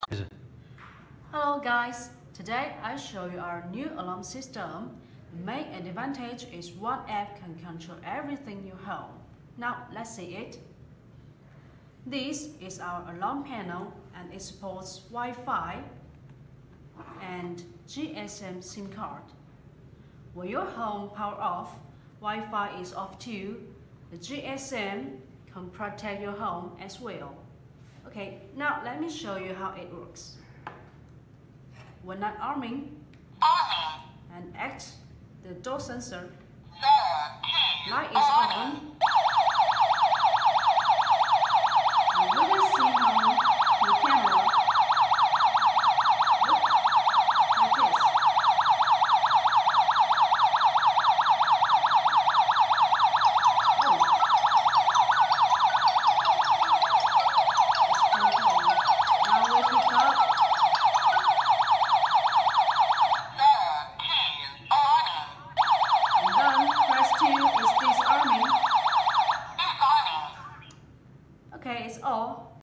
Hello guys, today I show you our new alarm system. The main advantage is one app can control everything in your home. Now let's see it. This is our alarm panel and it supports Wi-Fi and GSM SIM card. When your home power off, Wi-Fi is off too. The GSM can protect your home as well. Okay, now let me show you how it works. When not arming, and act the door sensor, light is on, and we will see how the camera look like this. Now we pick up. Okay, it's all.